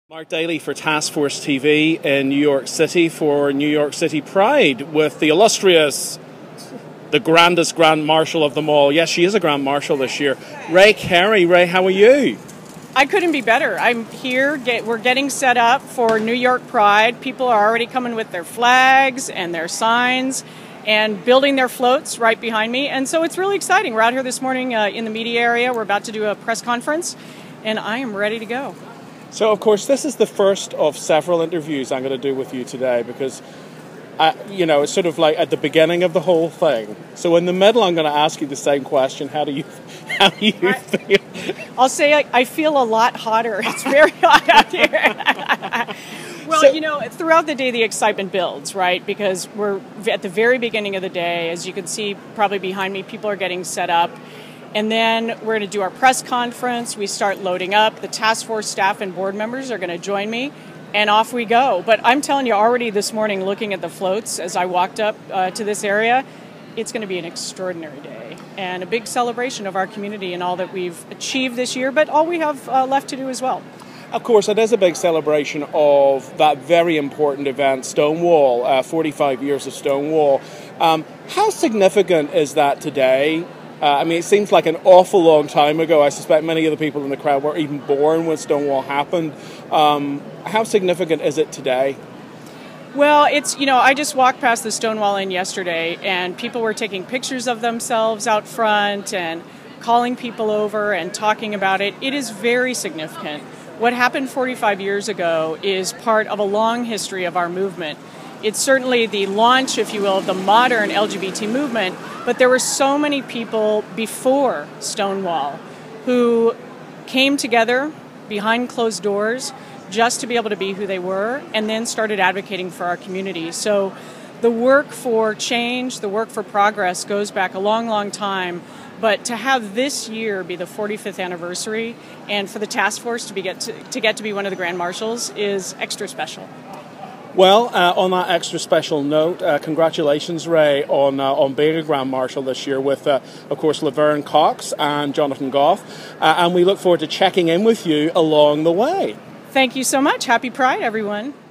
Mark Daley for Task Force TV in New York City for New York City Pride with the illustrious, the grandest Grand Marshal of them all. Yes, she is a Grand Marshal this year. Rea Carey. Rea, how are you? I couldn't be better. I'm here. We're getting set up for New York Pride. People are already coming with their flags and their signs and building their floats right behind me. And so it's really exciting. We're out here this morning in the media area. We're about to do a press conference, and I am ready to go. So, of course, this is the first of several interviews I'm going to do with you today because, it's sort of like at the beginning of the whole thing. So in the middle, I'm going to ask you the same question. How do you feel? I'll say I feel a lot hotter. It's very hot out here. Well, throughout the day, the excitement builds, right? Because we're at the very beginning of the day. As you can see, probably behind me, people are getting set up. And then we're going to do our press conference. We start loading up. The task force staff and board members are going to join me, and off we go. But I'm telling you, already this morning, looking at the floats as I walked up to this area, it's going to be an extraordinary day and a big celebration of our community and all that we've achieved this year, but all we have left to do as well. Of course, it is a big celebration of that very important event, Stonewall, 45 years of Stonewall. How significant is that today? It seems like an awful long time ago. I suspect many of the people in the crowd weren't even born when Stonewall happened. How significant is it today? Well, I just walked past the Stonewall Inn yesterday, and people were taking pictures of themselves out front and calling people over and talking about it. It is very significant. What happened 45 years ago is part of a long history of our movement. It's certainly the launch, if you will, of the modern LGBT movement, but there were so many people before Stonewall who came together behind closed doors just to be able to be who they were and then started advocating for our community. So the work for change, the work for progress goes back a long, long time. But to have this year be the 45th anniversary and for the task force to get to be one of the Grand Marshals is extra special. Well, on that extra special note, congratulations, Rea, on being a Grand Marshal this year with, of course, Laverne Cox and Jonathan Goff, and we look forward to checking in with you along the way. Thank you so much. Happy Pride, everyone.